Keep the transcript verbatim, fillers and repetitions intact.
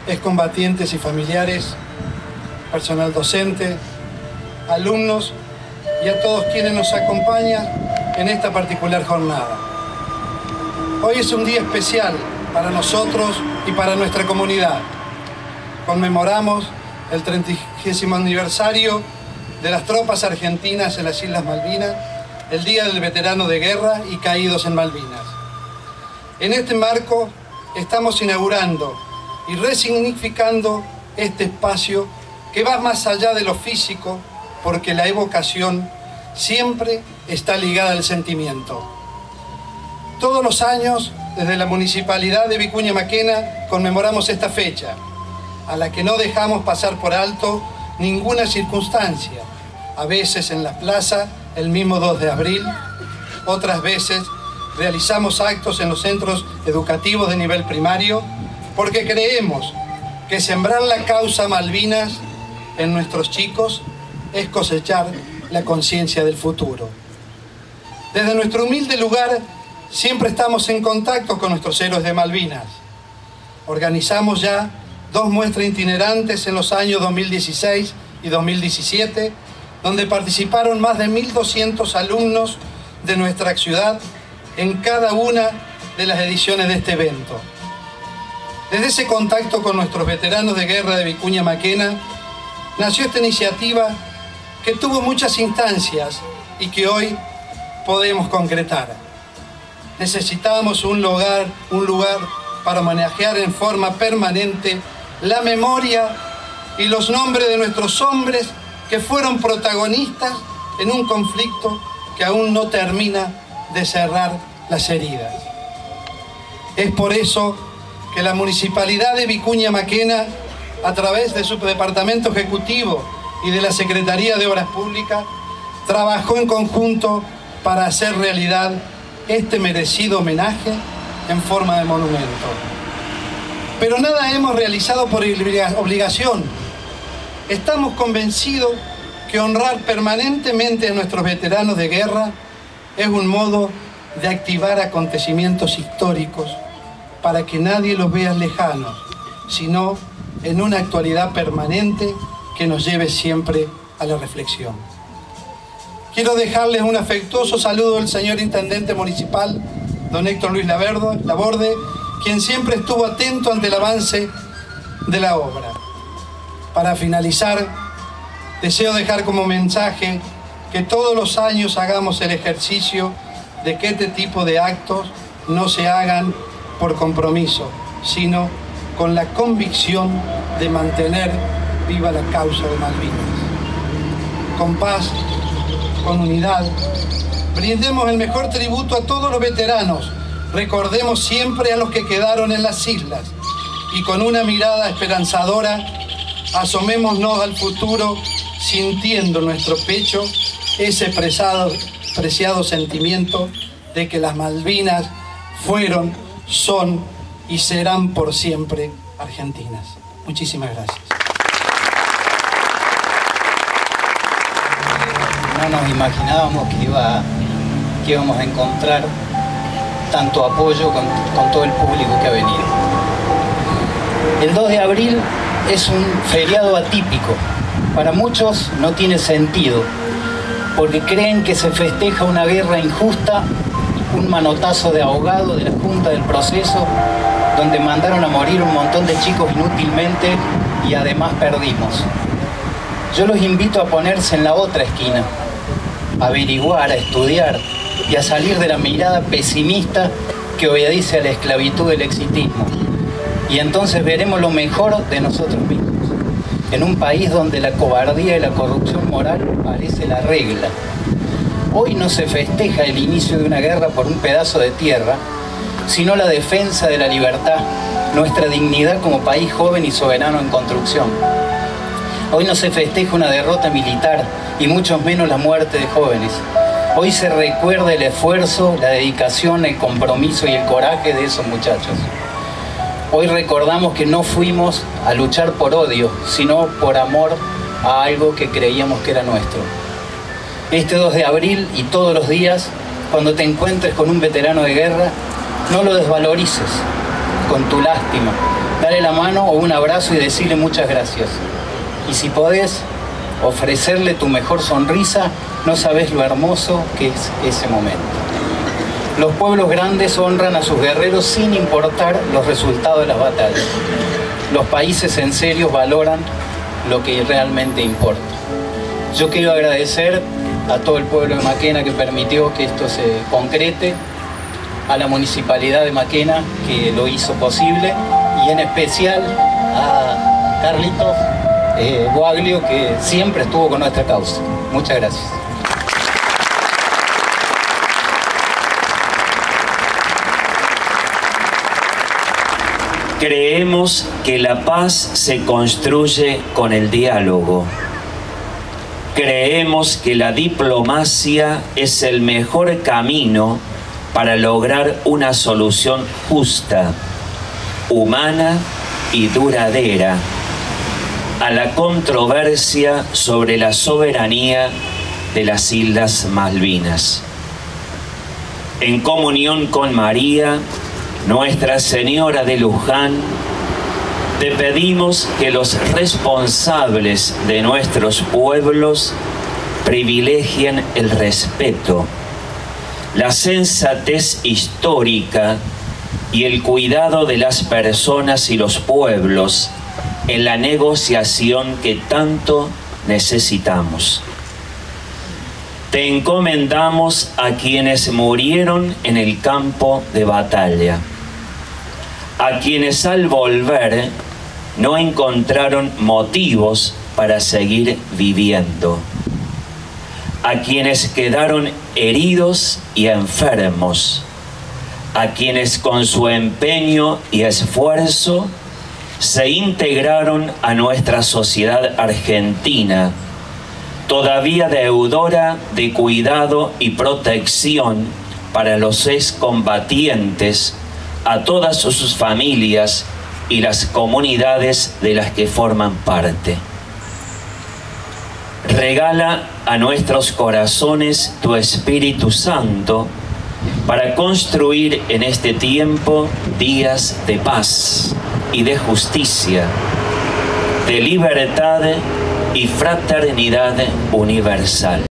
excombatientes y familiares, personal docente, alumnos y a todos quienes nos acompañan en esta particular jornada. Hoy es un día especial para nosotros y para nuestra comunidad. Conmemoramos el trigésimo aniversario de las tropas argentinas en las Islas Malvinas, el Día del Veterano de Guerra y Caídos en Malvinas. En este marco estamos inaugurando y resignificando este espacio que va más allá de lo físico, porque la evocación siempre está ligada al sentimiento. Todos los años, desde la Municipalidad de Vicuña Maquena, conmemoramos esta fecha, a la que no dejamos pasar por alto ninguna circunstancia. A veces en la plaza, el mismo dos de abril, otras veces realizamos actos en los centros educativos de nivel primario, porque creemos que sembrar la causa Malvinas en nuestros chicos es cosechar la conciencia del futuro. Desde nuestro humilde lugar, siempre estamos en contacto con nuestros héroes de Malvinas. Organizamos ya dos muestras itinerantes en los años dos mil dieciséis y dos mil diecisiete, donde participaron más de mil doscientos alumnos de nuestra ciudad en cada una de las ediciones de este evento. Desde ese contacto con nuestros veteranos de guerra de Vicuña Maquena, nació esta iniciativa que tuvo muchas instancias y que hoy podemos concretar. Necesitábamos un lugar, un lugar para homenajear en forma permanente la memoria y los nombres de nuestros hombres que fueron protagonistas en un conflicto que aún no termina de cerrar las heridas. Es por eso que la Municipalidad de Vicuña Maquena, a través de su departamento ejecutivo y de la Secretaría de Obras Públicas, trabajó en conjunto para hacer realidad este merecido homenaje en forma de monumento. Pero nada hemos realizado por obligación. Estamos convencidos que honrar permanentemente a nuestros veteranos de guerra es un modo de activar acontecimientos históricos para que nadie los vea lejanos, sino en una actualidad permanente que nos lleve siempre a la reflexión. Quiero dejarles un afectuoso saludo al señor Intendente Municipal, don Héctor Luis Laborde, quien siempre estuvo atento ante el avance de la obra. Para finalizar, deseo dejar como mensaje que todos los años hagamos el ejercicio de que este tipo de actos no se hagan por compromiso, sino con la convicción de mantener viva la causa de Malvinas. Con paz, con unidad, brindemos el mejor tributo a todos los veteranos, recordemos siempre a los que quedaron en las islas y con una mirada esperanzadora asomémonos al futuro sintiendo en nuestro pecho ese preciado, preciado sentimiento de que las Malvinas fueron, son y serán por siempre argentinas. Muchísimas gracias. No nos imaginábamos que, iba, que íbamos a encontrar tanto apoyo con, con todo el público que ha venido. El dos de abril es un feriado atípico. Para muchos no tiene sentido, porque creen que se festeja una guerra injusta, un manotazo de ahogado de la Junta del Proceso, donde mandaron a morir un montón de chicos inútilmente y además perdimos. Yo los invito a ponerse en la otra esquina, a averiguar, a estudiar y a salir de la mirada pesimista que obedece a la esclavitud del exitismo. Y entonces veremos lo mejor de nosotros mismos, en un país donde la cobardía y la corrupción moral parece la regla. Hoy no se festeja el inicio de una guerra por un pedazo de tierra, sino la defensa de la libertad, nuestra dignidad como país joven y soberano en construcción. Hoy no se festeja una derrota militar y mucho menos la muerte de jóvenes. Hoy se recuerda el esfuerzo, la dedicación, el compromiso y el coraje de esos muchachos. Hoy recordamos que no fuimos a luchar por odio, sino por amor a algo que creíamos que era nuestro. Este dos de abril y todos los días, cuando te encuentres con un veterano de guerra, no lo desvalorices con tu lástima, dale la mano o un abrazo y decirle muchas gracias. Y si podés ofrecerle tu mejor sonrisa, no sabés lo hermoso que es ese momento. Los pueblos grandes honran a sus guerreros sin importar los resultados de las batallas. Los países en serio valoran lo que realmente importa. Yo quiero agradecer a todo el pueblo de Maquena que permitió que esto se concrete, a la Municipalidad de Maquena que lo hizo posible y en especial a Carlitos eh, Boaglio que siempre estuvo con nuestra causa. Muchas gracias. Creemos que la paz se construye con el diálogo. Creemos que la diplomacia es el mejor camino para lograr una solución justa, humana y duradera a la controversia sobre la soberanía de las Islas Malvinas. En comunión con María, Nuestra Señora de Luján, te pedimos que los responsables de nuestros pueblos privilegien el respeto, la sensatez histórica y el cuidado de las personas y los pueblos en la negociación que tanto necesitamos. Te encomendamos a quienes murieron en el campo de batalla, a quienes al volver no encontraron motivos para seguir viviendo, a quienes quedaron heridos y enfermos, a quienes con su empeño y esfuerzo se integraron a nuestra sociedad argentina, todavía deudora de cuidado y protección para los excombatientes, a todas sus familias y las comunidades de las que forman parte. Regala a nuestros corazones tu Espíritu Santo para construir en este tiempo días de paz y de justicia, de libertad y fraternidad universal.